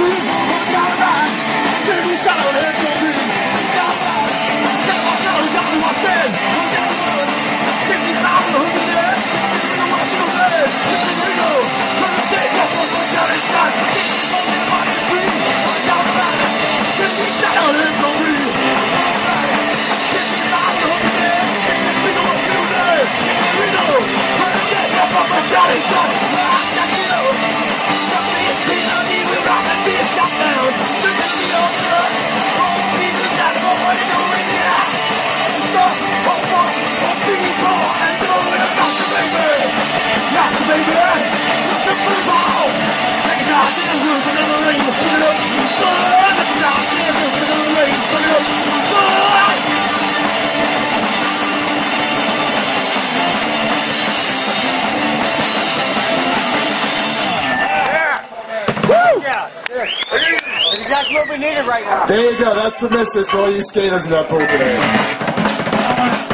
It's exactly what we needed right now. There you go. That's the Misfits for all you skaters in that pool today.